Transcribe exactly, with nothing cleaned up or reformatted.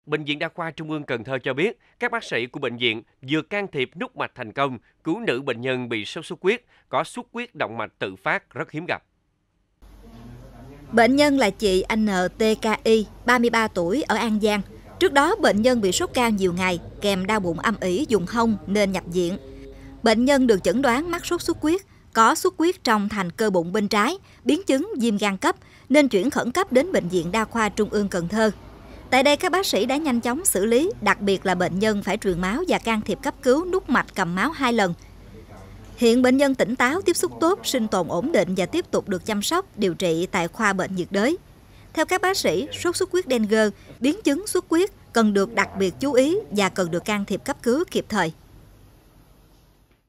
Bệnh viện Đa khoa Trung ương Cần Thơ cho biết, các bác sĩ của bệnh viện vừa can thiệp nút mạch thành công, cứu nữ bệnh nhân bị sốt xuất huyết, có xuất huyết động mạch tự phát rất hiếm gặp. Bệnh nhân là chị en tê ca i, ba mươi ba tuổi, ở An Giang. Trước đó, bệnh nhân bị sốt cao nhiều ngày, kèm đau bụng âm ỉ vùng hông nên nhập viện. Bệnh nhân được chẩn đoán mắc sốt xuất huyết, có xuất huyết trong thành cơ bụng bên trái, biến chứng viêm gan cấp, nên chuyển khẩn cấp đến Bệnh viện Đa khoa Trung ương Cần Thơ. Tại đây, các bác sĩ đã nhanh chóng xử lý, đặc biệt là bệnh nhân phải truyền máu và can thiệp cấp cứu nút mạch cầm máu hai lần. Hiện bệnh nhân tỉnh táo, tiếp xúc tốt, sinh tồn ổn định và tiếp tục được chăm sóc, điều trị tại khoa bệnh nhiệt đới. Theo các bác sĩ, sốt xuất huyết Dengue, biến chứng xuất huyết cần được đặc biệt chú ý và cần được can thiệp cấp cứu kịp thời.